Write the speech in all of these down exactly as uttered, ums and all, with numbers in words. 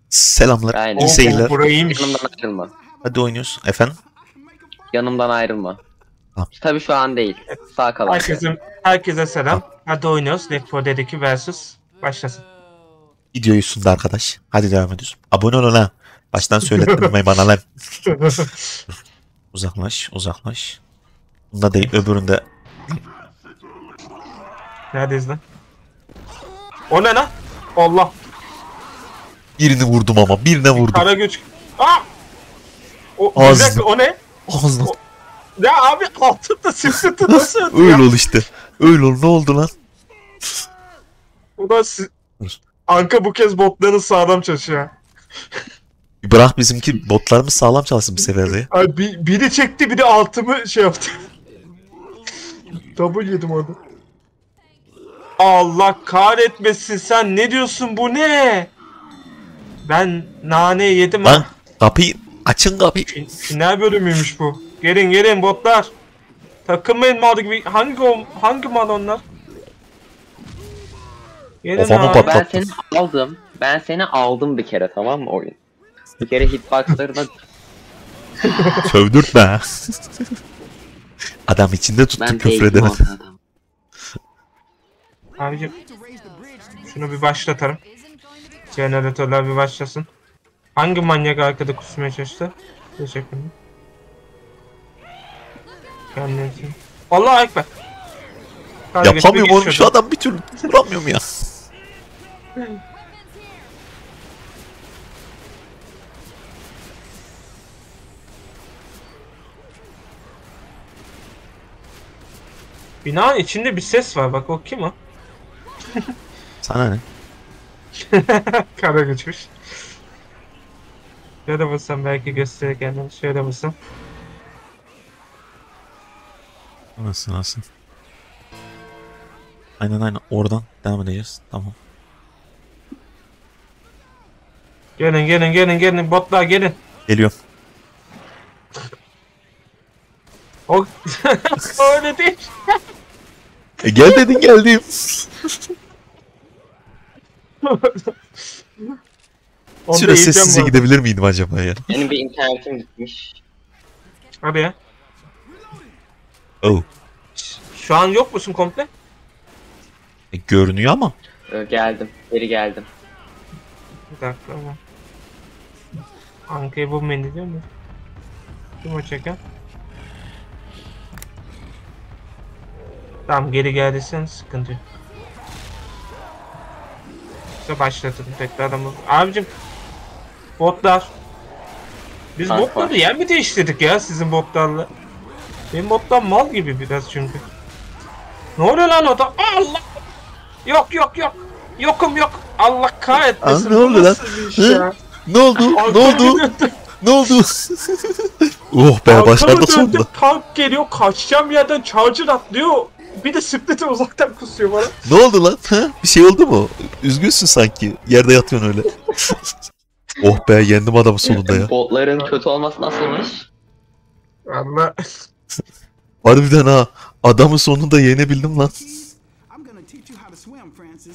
Selamlar. Aynen. İyi seyirler. Burayıymış. Yanımdan ayrılma. Hadi oynuyoruz. Efendim? Yanımdan ayrılma. Tamam. Tabii şu an değil. Sağ kalan. Herkese, herkese selam. Hadi oynuyoruz. Left four Dead iki versus. Başlasın. Videoyu sundu arkadaş. Hadi devam ediyoruz. Abone olun ha. Baştan söylettirmeyin bana lan. Uzaklaş, uzaklaş. Bunda değil, öbüründe. Neredeyiz lan? O ne lan? Allah. Birini vurdum ama, birine vurdum. Kara güç. Aa! O, bir Ağzına. dakika, o ne? Ağzına. O- Ya abi altında simsiti nasıl öldü Öyle ya? ol işte. Öyle ol. Ne oldu lan? Bu da si- Anka bu kez botların sağlam çalışıyor. Bırak bizimki botlarımız sağlam çalışsın bir seferde ya. Abi bir, biri çekti, biri altımı şey yaptı. Double yedim orada. Allah kahretmesin, sen ne diyorsun, bu ne? Ben nane yedim Lan ha. kapıyı açın kapıyı. Fin- Final bölümüymüş bu. Gelin gelin botlar. Takılmayın mal gibi. Hangi o, hangi mal onlar? Gelin Kafamı abi. patlat. Ben seni aldım. Ben seni aldım bir kere, tamam mı oyun? Bir kere hitboxlarına Sövdürtme. Adam içinde tuttu, ben küfür değdim edemedi. o adam. Abicim şunu bir başlatalım. Jeneratörler bir başlasın. Hangi manyak arkada kusmaya çalıştı? Teşekkürler. Kendisi. Allah ekber. Hadi geç, bir Yapamıyorum geç oğlum, şu şuradan. adam bir türlü vuramıyorum ya. Binanın içinde bir ses var, bak o kim o? Sana ne? Kara geçmiş. Şöyle bassam belki gösterir kendini. Şöyle bassam. Nasıl nasıl? Aynen aynen, oradan devam edeceğiz. Tamam. Gelin gelin gelin gelin botlar gelin. Geliyorum. O öyle değil. E gel dedin, geldim. Onu da Şöyle yiyeceğim sessize bu arada. gidebilir miydim acaba ya? Benim bir internetim gitmiş. Hadi ya. Oh. Şu an yok musun komple? E, görünüyor ama. Ee, geldim. Geri geldim. Bir dakika ama. Anka'yı bulmayın diyeceğim mi? Kim o çeken? Tamam, geri geldiysen sıkıntı yok. İşte başlatın tekrar adamı. Abicim botlar. Biz Kanka. botları yer mi değiştirdik ya sizin botlarla? Benim botlar mal gibi biraz çünkü. Ne oluyor lan o da? Allah! Yok yok yok. Yokum yok. Allah kahretmesin. Aa, ne oldu Bu lan? nasıl bir iş ya? Ne oldu? Ne Arkama oldu? döndüm. Ne oldu? Oh be, Arkama başardık döndüm, sonunda. tank geliyor, kaçacağım yerden charger atlıyor. Bir de split'i uzaktan kusuyor bana. Ne oldu lan? Ha? Bir şey oldu mu? Üzgünsün sanki. Yerde yatıyorsun öyle. Oh be, yendim adamı sonunda ya. Botların kötü olması nasılmış? Allah. Harbiden ha. Adamı sonunda yenebildim lan. I'm gonna teach you how to swim, Francis.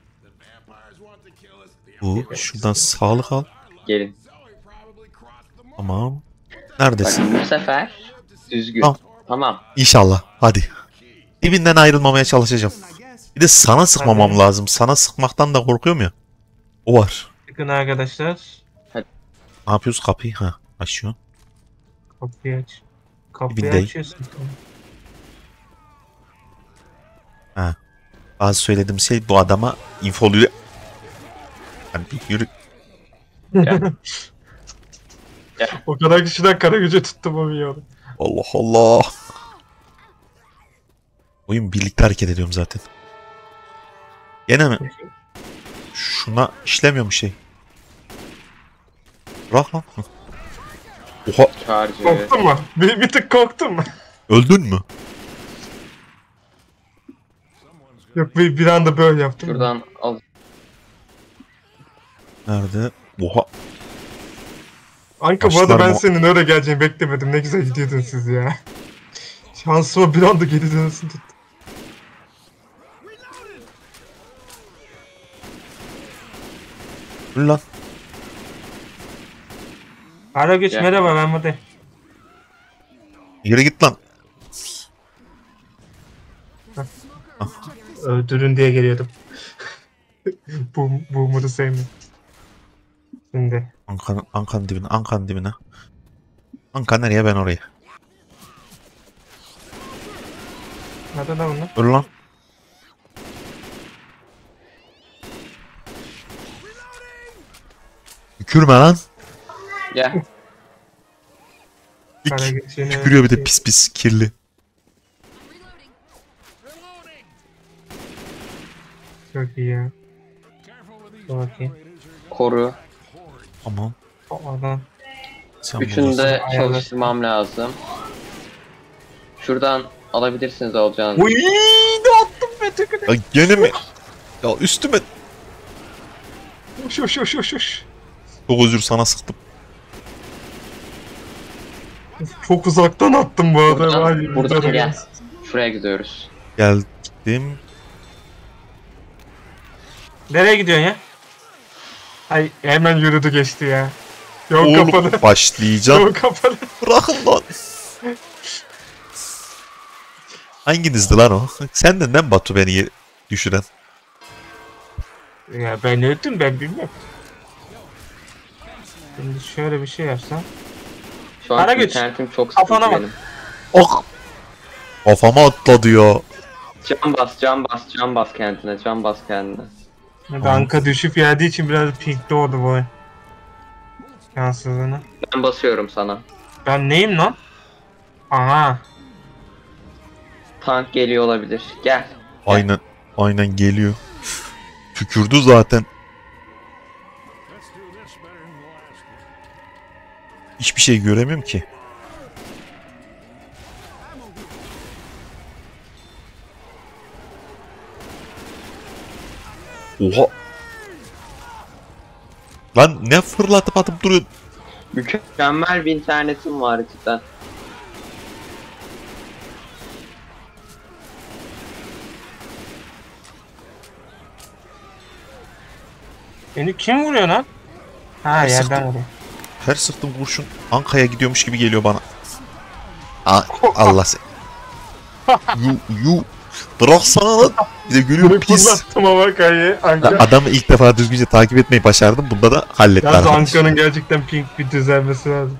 Bu şuradan sağlık al. Gelin. Tamam. Bak Neredesin? bu sefer düzgün. Tamam. Tamam. İnşallah. Hadi. Dibinden ayrılmamaya çalışacağım. I guess. Bir de sana sıkmamam Hadi. lazım. Sana sıkmaktan da korkuyorum ya. O var. Bakın arkadaşlar. Ne yapıyoruz? Kapıyı. Ha, açıyor. Kapıyı aç. Kapıyı Dibindeyim. açıyorsun. Ha. Bazı söylediğim şey bu adama infoluyor. Hani bir yürü. O kadar kişiden kara gücü tuttum o milyonu. Allah Allah. Oyun birlikte hareket ediyorum zaten. Gene mi? Şuna işlemiyor mu şey? Bırak lan. Hı. Oha, Charger. Korktun mu? Bir, bir tık korktun mu? öldün mü? Yok, bir, bir anda böyle yaptım. Şuradan al. Nerede? Oha. Anka, bu arada ben Başlarım o- senin öyle geleceğini beklemedim. Ne güzel gidiyordun siz ya. Şansıma bir anda geri dönüyorsun tuttu. Dur lan. Ara güç Gel. merhaba, ben buradayım. Yürü git lan. Öldürün diye geliyordum. bu Boomer'ı sevmiyorum. Şimdi. Ankanın, Ankanın dibine, Ankanın dibine. Anka nereye, ben oraya. Nerede da bunlar? Dur lan. Tükürme lan. Gel. Kara İlk güç yine- tükürüyor bir de pis pis kirli. Çok iyi ya. Dur bakayım. Koru. Tamam. O adam. Sen Üçünü buradasın. de çalıştırmam lazım. Şuradan alabilirsiniz alacağınızı. Uy, ne attım be tekrar. Ya gene mi? Ya üstüme. Hoş hoş hoş hoş hoş. Çok özür, sana sıktım. Çok uzaktan attım bu arada. Buradan, Hayır, buradan buradan gel. Şuraya gidiyoruz. Geldim. Nereye gidiyorsun ya? Ay hemen yürüdü geçti ya. Yok kapalı. Oğlum başlayacağım. Yok kapalı. Bırakın lan. Hanginizdi lan o? Senden ne Batu beni ye- düşüren? Ya ben öldüm, ben bilmem. Şimdi şöyle bir şey yapsam. Şu an Ara güç. internetim çok Kafana sıkıntı bak. benim. Ok. Kafama atladı ya. Can bas, can bas, can bas kendine, can bas kendine. Banka düşüp geldiği için biraz pinkli oldu bu oyun. Şanssızlığına. Ben basıyorum sana. Ben neyim lan? Aha. Tank geliyor olabilir. Gel. Aynen. Aynen geliyor. Tükürdü zaten. Hiçbir şey göremiyorum ki. Oha. Lan ne fırlatıp atıp duruyor. Mükemmel bir internetim var cidden. Beni kim vuruyor lan? Ha, Sıktı. yerden vuruyor. Her sıktığım kurşun Anka'ya gidiyormuş gibi geliyor bana. A Allah sen. Yu yu. Bıraksana lan. Bir de gülüyor pis. Fırlattım ama kayı. Lan Anka. adamı ilk defa düzgünce takip etmeyi başardım. Bunda da halletti Yalnız arkadaş. Anka'nın gerçekten pink bir düzelmesi lazım.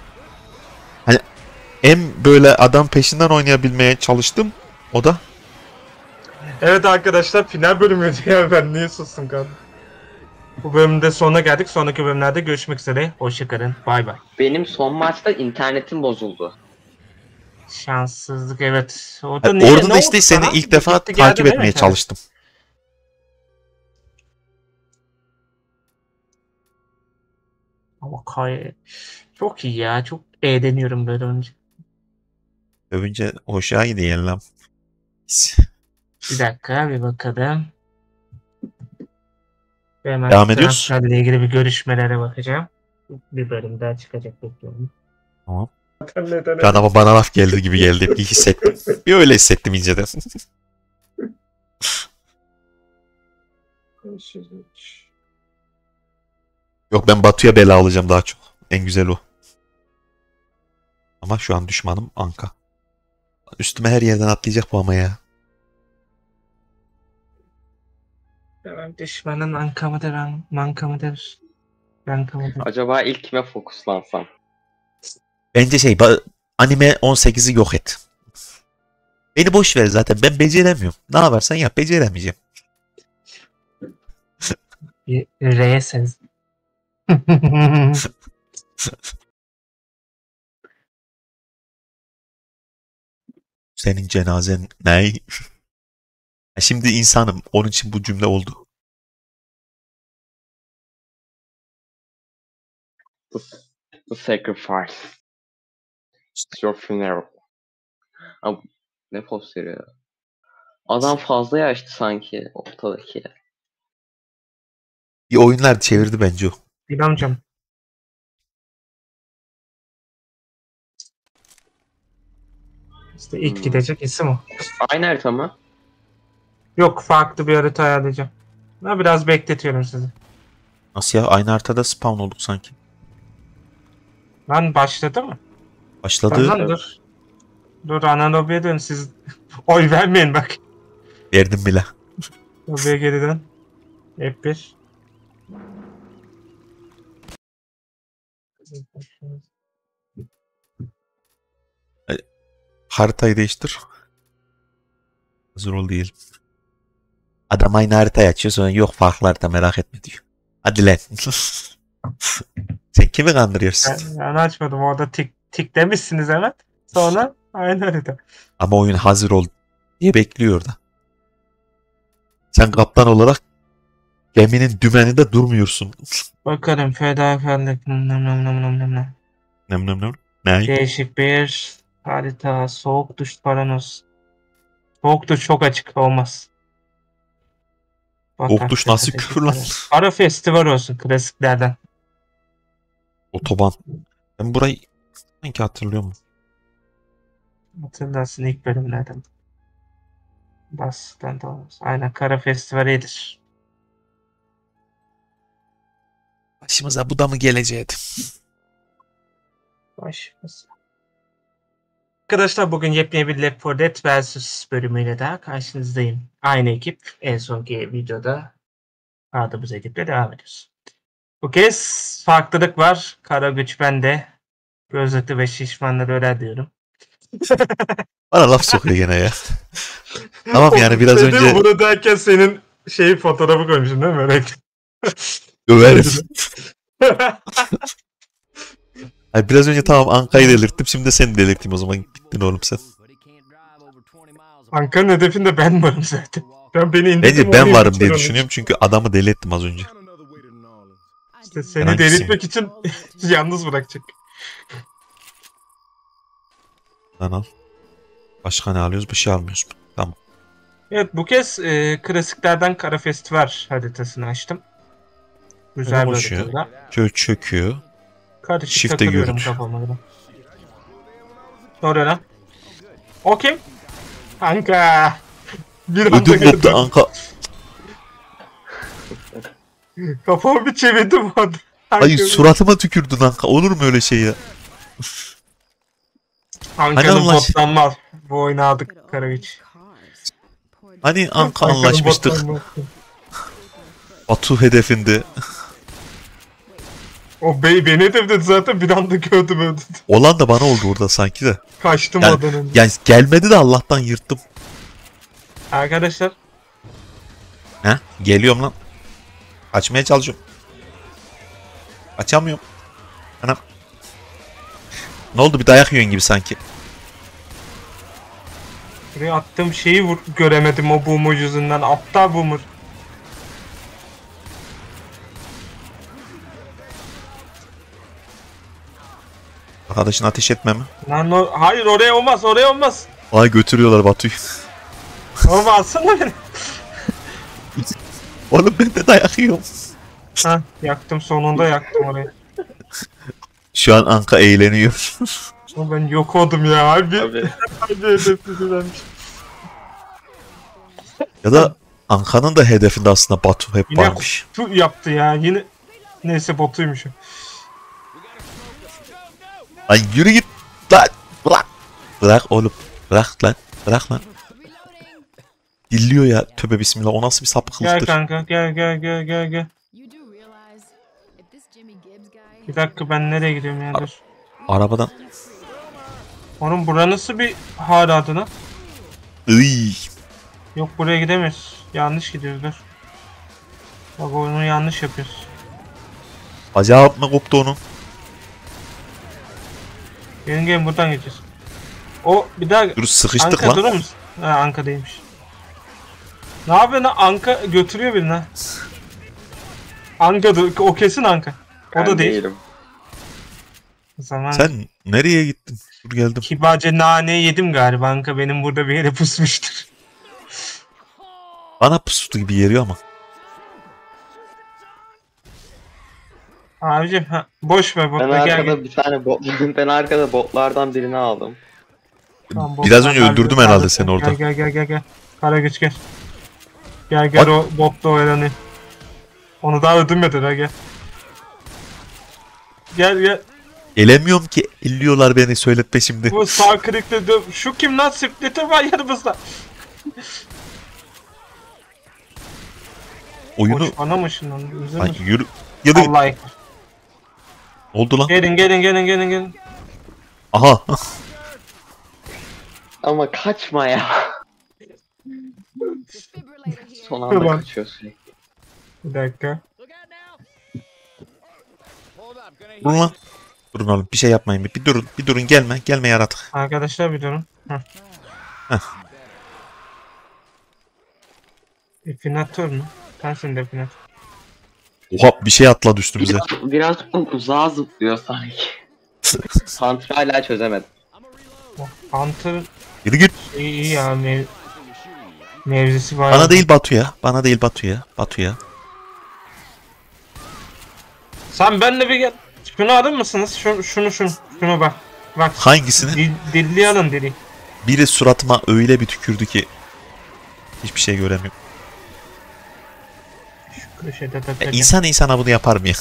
En böyle adam peşinden oynayabilmeye çalıştım. O da Evet arkadaşlar, final bölümüydü ya, ben niye sustum kaldım. Bu bölümde sonuna geldik. Sonraki bölümlerde görüşmek üzere. Hoşçakalın. Bay bay. Benim son maçta internetim bozuldu. Şanssızlık, evet. Orada Yani niye- orada ne da işte oldu seni sana? ilk defa Gitti geldi takip değil mi? etmeye Evet. çalıştım. Ama kay... Çok iyi ya. Çok eğleniyorum böyle önce. Övünce hoşuna gidiyor lan. Bir dakika bir bakalım. Ve hemen Devam ediyoruz. transferle ilgili bir görüşmelere bakacağım. Bir bölüm daha çıkacak bekliyorum. Tamam. Şu ama bana laf geldi gibi geldi. Bir hissettim. Bir öyle hissettim inceden. Yok, ben Batu'ya bela alacağım daha çok. En güzel o. Ama şu an düşmanım Anka. Üstüme her yerden atlayacak bu ama ya. Tamam, düşmanın anka mıdır, an- manka mıdır? Ranka mıdır? Acaba ilk kime fokuslansam? Bence şey ba- anime on sekizi yok et. Beni boş ver zaten, ben beceremiyorum. Ne yaparsan yap, beceremeyeceğim. Bir R ses. Senin cenazen ne? Şimdi insanım, onun için bu cümle oldu. The sacrifice. It's your funeral. Abi, ne posteri ya? Adam fazla yaşlı sanki ortadaki. İyi oyunlar çevirdi bence o. Bilemeyeceğim. İşte ilk Hmm. gidecek isim o. Aynı harita mı? Yok, farklı bir harita ayarlayacağım. Ben biraz bekletiyorum sizi. Nasıl ya? Aynı haritada spawn olduk sanki. Lan başladı mı? Başladı. Lan dur. Dur ana lobiye dön siz. Oy vermeyin bak. Verdim bile. Lobiye geri dön. F bir. Haritayı değiştir. Hazır ol değil. Adam aynı haritayı açıyor sonra yok farklı harita merak etme diyor. Hadi lan. Sen kimi kandırıyorsun? Ben, ben açmadım orada tik, tik demişsiniz evet. Sonra aynı harita. Ama oyun hazır ol diye bekliyor orada. Sen kaptan olarak geminin dümeninde durmuyorsun. Bakalım fedakarlık. Nam nam nam nam nam nam. Nem nem nem. Ne? Değişik bir harita. Soğuk duş paranos. Soğuk duş çok açık olmaz. Soğuk duş nasıl küfür lan? Ara festival olsun klasiklerden. Otoban. Ben burayı sanki hatırlıyorum. Hatırlarsın ilk bölümlerden. Bastan da olmaz. Aynen kara festivalidir. Başımıza bu da mı gelecekti? Başımıza. Arkadaşlar bugün yepyeni bir Left four Dead versus bölümüyle daha karşınızdayım. Aynı ekip en sonki videoda aradığımız ekiple devam ediyoruz. Bu kez farklılık var. Kara güç bende. Gözlüklü ve şişmanları öyle diyorum. Bana laf sokuyor gene ya. Tamam yani biraz Şey önce değil mi? Bunu derken senin şey fotoğrafı koymuşsun değil mi? Öyle. överim. Ay biraz önce tamam Anka'yı delirttim. Şimdi de seni delirteyim o zaman. Gittin oğlum sen. Ankara'nın hedefinde ben varım zaten. Ben beni indirdim. Bence ben oraya varım diye götürüyorum. düşünüyorum. Çünkü adamı deli ettim az önce. İşte seni Ben delirtmek için yalnız bırakacak. Lan al. Başka ne alıyoruz? Bir şey almıyoruz. Tamam. Evet bu kez e, klasiklerden Kara Festival haritasını açtım. Güzel Öyle bir boşuyor. haritada. Şöyle çöküyor. Karışık Shift'e takılıyorum görünür. kafama göre. Doğru lan. O kim? Anka. Bir anda Ödüm koptu gördüm. Anka. Kafamı bir çevirdim orada. Ay suratıma tükürdün Anka. Olur mu öyle şey ya? Anka'nın Hadi Allah aşkına. bottan var. Bu oyunu aldık Karaviç. Hani Anka Anka'nın anlaşmıştık. bottan var. Batu hedefinde. O bey beni hedefledi zaten bir anda gördüm öldü. Olan da bana oldu orada sanki de. Kaçtım Yani- oradan önce. Yani gelmedi de Allah'tan yırttım. Arkadaşlar He? Geliyorum lan. Açmaya çalışıyorum. Açamıyorum. Anam. Ne oldu bir dayak yiyorsun gibi sanki. buraya attığım şeyi vur göremedim o boomer yüzünden. Aptal boomer. Arkadaşın ateş etme mi? Lan o, hayır oraya olmaz oraya olmaz. Ay götürüyorlar Batu'yu. Oğlum alsana beni. Oğlum ben de dayak yiyorum. Ha yaktım sonunda yaktım orayı. Şu an Anka eğleniyor. Oğlum ben yok oldum ya harbi. Abi. Harbi hedefledilermiş. Ya da Anka'nın da hedefinde aslında Batu hep Yine varmış. tu yaptı ya yine. Neyse botuymuş. o. Ay yürü git lan. Bırak. Bırak oğlum. Bırak lan. Bırak lan. Dilliyor ya. Tövbe bismillah. O nasıl bir Gel sapıklıktır. kanka gel gel gel gel gel. Bir dakika ben nereye gidiyorum ya dur. Arabadan. Oğlum bura nasıl bir hal adı lan? Iy. Yok buraya gidemeyiz. Yanlış gidiyoruz dur. Bak oyunu yanlış yapıyoruz. Bacağı mı koptu onun? Gelin gelin buradan geçeceğiz. O bir daha Dur sıkıştık Anka lan. durur musun? Ha Anka değilmiş. Ne yapıyorsun lan? Anka götürüyor birini ha. Anka dur- o kesin Anka. O Ben da değil. değilim. O zaman Sen nereye gittin? Dur geldim. kibarca nane yedim galiba. Anka benim burada bir yere pusmuştur. Bana pusu gibi geliyor ama. Abicim ha, boş ver Ben botla gel arkada gel. bir tane bot, bugün ben arkada botlardan birini aldım. Tamam, Biraz botla önce gel, öldürdüm gel, herhalde gel, seni gel, orada. Gel gel gel gel. Kara güç gel. Gel gel Bak. o botla oynanıyor. Onu daha öldürmedin ha gel. Gel gel. Elemiyorum ki. Elliyorlar beni söyletme şimdi. Bu sağ klikle de şu kim lan, Splitter var yanımızda. Oyunu... Koç bana mı ışınlandı? Bize mi? Ay, yürü. Yürü. Allah ekber. Oldu lan. Gelin gelin gelin gelin gelin. Aha. Ama kaçma ya. Son anda Tamam. kaçıyor sürekli. Bir dakika. Durun lan. Durun oğlum bir şey yapmayın. Bir, bir durun. Bir durun gelme. Gelme yaratık. Arkadaşlar bir durun. Heh. Heh. Definatör mü? Sensin definatör. Oha bir şey atladı üstümüze. Biraz, birazcık uzağa zıplıyor sanki. Hunter hala çözemedim. Oh, Hunter Yürü git. iyi, iyi ya, mev mevzisi bayağı. Bana değil Batu'ya. Bana değil Batu'ya. Batu'ya. Sen benimle bir gel. Şunu alır mısınız? Şunu şunu şunu. Şunu bak. Bak. Hangisini? Dil, dilli alın dili. Biri suratıma öyle bir tükürdü ki hiçbir şey göremiyorum. Şu köşede Ya tepede. insan insana bunu yapar mı ya?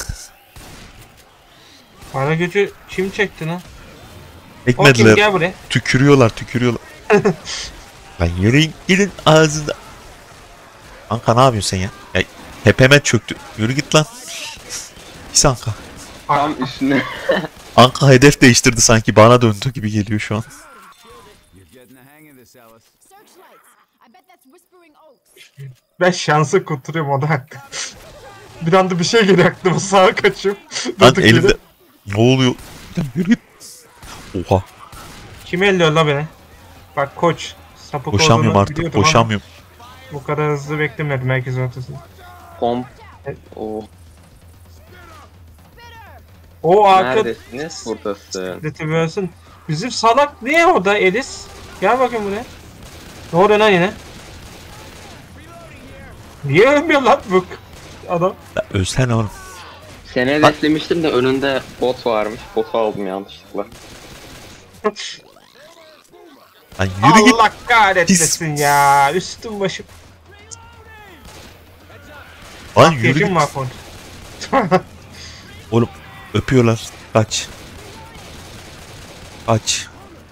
Para gücü kim çekti lan? O kim, Ekmediler. gel buraya. Tükürüyorlar tükürüyorlar. Lan yürüyün gidin ağzında. Anka ne yapıyorsun sen ya? Ya tepeme çöktü. Yürü git lan. Pis Anka. Tam üstüne. Anka hedef değiştirdi sanki bana döndü gibi geliyor şu an. Ben şansı kurtarıyorum o da hakkı. Bir anda bir şey geliyor aklıma, sağa kaçıyorum. Lan Durduk elimde... yere. Ne oluyor? Lan yürü git. Oha. Kim elliyor la beni? Bak koç. Sapık Koşamıyorum olduğunu artık. biliyordum ama Koşamıyorum. bu kadar hızlı beklemedim herkes ortasında. Pomp. Oo. O arka Neredesiniz? Buradasın. Letiverse'ın. Bizim salak niye orada Elis? Gel bakayım buraya. Ne oluyor lan yine? Niye ölmüyor lan bu adam? Ya ölsene oğlum. Seni hedeflemiştim de önünde bot varmış. Botu aldım yanlışlıkla. Lan yürü git. Allah kahretmesin ya. Üstüm başım. Lan yürü Yaşım git. var kont. Oğlum öpüyorlar. Kaç. Kaç.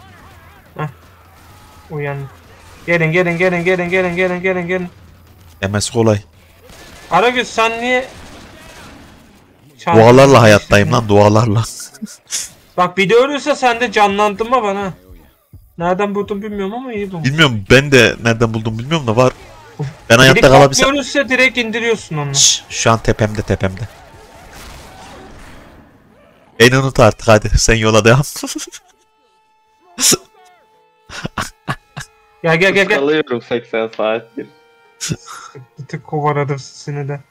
Uyan. Gelin gelin gelin gelin gelin gelin gelin gelin. Demesi kolay. Aragöz sen niye? Dualarla hayattayım lan dualarla. Bak bir de ölürse sen de canlandırma bana. Nereden buldum bilmiyorum ama iyi buldum. Bilmiyorum ben de nereden buldum bilmiyorum da var. Ben Biri hayatta kalk kalabilsem. ölürse direkt indiriyorsun onu. Şşş, şu an tepemde tepemde. Beni unut artık hadi sen yola devam. Gel gel gel gel. Kalıyorum seksen saattir. Bir tık kovaladım seni de.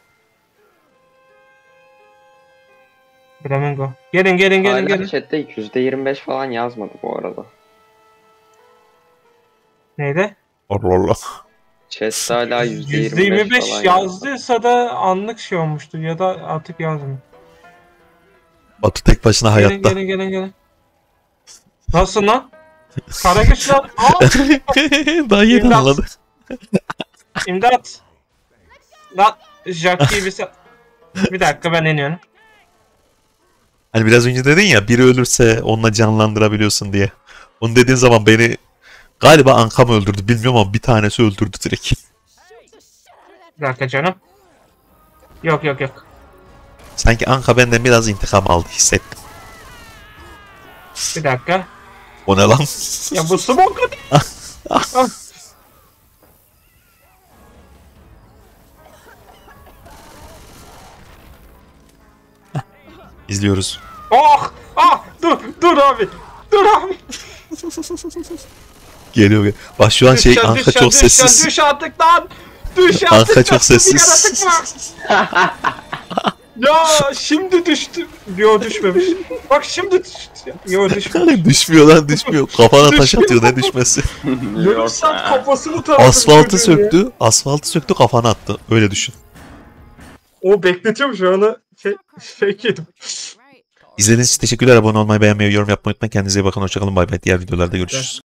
Flamingo. Gelin gelin gelin Hala gelin. chatte yüzde yirmi beş falan yazmadı bu arada. Neydi? Allah Allah. Chatte hala yüzde yüzde yirmi yirmi beş beş falan yazdıysa da anlık şey olmuştu ya da artık yazmıyor. Batu tek başına Gelin hayatta. gelin gelin gelin. Nasıl lan? Karagöz lan. Aa! Daha yeni İmdat. anladı. İmdat. Lan Jack gibi sen. Bir dakika ben iniyorum. Hani biraz önce dedin ya biri ölürse onunla canlandırabiliyorsun diye. Onu dediğin zaman beni galiba Anka mı öldürdü bilmiyorum ama bir tanesi öldürdü direkt. Bir dakika canım. Yok yok yok. Sanki Anka benden biraz intikam aldı hissettim. Bir dakika. O ne lan? Ya bu smoke Ah. İzliyoruz. Oh! Ah! Dur! Dur abi! Dur abi! Geliyor. geliyor. Bak şu an şey Düşen, Anka düşen, çok düşen, sessiz. Düş artık lan! Düş artık! Anka çok Nasıl bir sessiz. yaratık var? Ya şimdi düştü. Yo düşmemiş. Bak şimdi düştü. Yo düşmemiş. Düşmüyor lan düşmüyor. Kafana taş Düşmüyor. atıyor ne düşmesi. Görürsen kafasını taradı. Asfaltı çocuğun ya. söktü. Asfaltı söktü kafana attı. Öyle düşün. O bekletiyorum şu anı. Şey, şey yedim. İzlediğiniz için teşekkürler. Abone olmayı, beğenmeyi, yorum yapmayı unutmayın. Kendinize iyi bakın. Hoşçakalın. Bay bay. Diğer videolarda görüşürüz.